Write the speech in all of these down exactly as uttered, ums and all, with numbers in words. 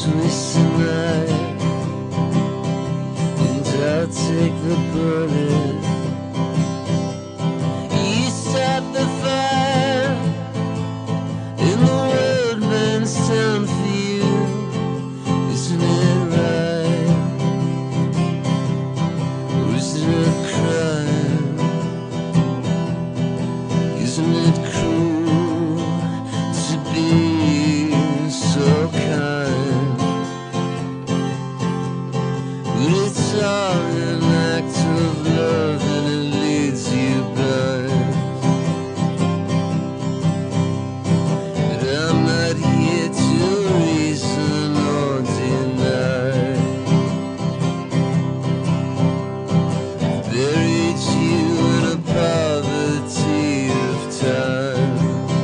twist a knife, and I'll take the bullet. You stop the fire, and the world burns down for you. Isn't it right? Or is it a crime? Isn't it cruel to be so kind? But it's all an act of love, and it leads you blind. But I'm not here to reason or deny. I've buried you in a poverty of time.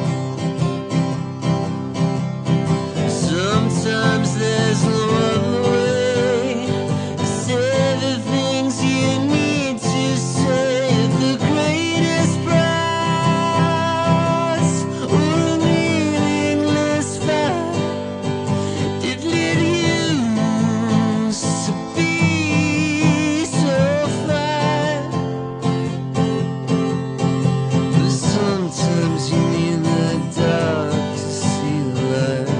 Sometimes there's no other way to say the things you need to say at the greatest price, or a meaningless fight that led you to be so fine. But sometimes you need the dark to see the light.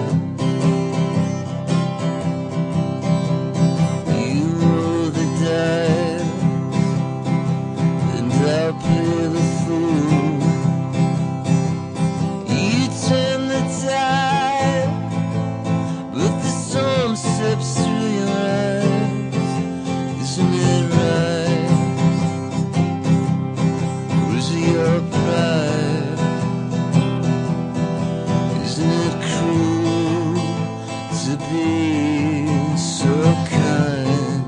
You roll the dice, and I'll play the fool. You turn the tide, but the storm steps through your eyes. Isn't it right? Or is it your pride? Isn't it cruel to be so kind?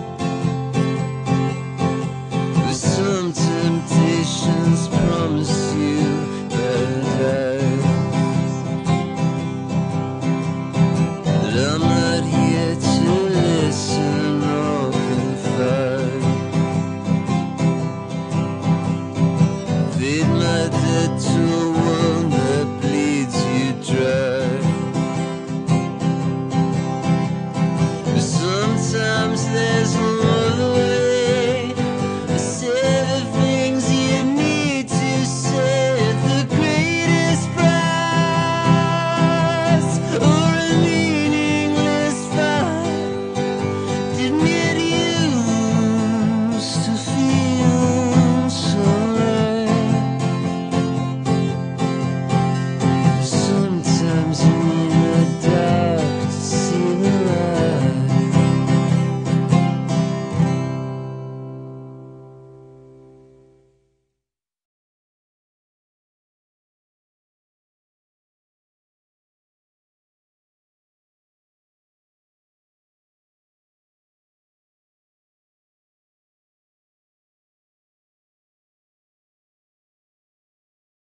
But some temptations promise you paradise. But I'm not here to listen or confide. Feed my dead to a wound that bleeds you dry. But sometimes there's no other way to say the things you need to say at the greatest price, or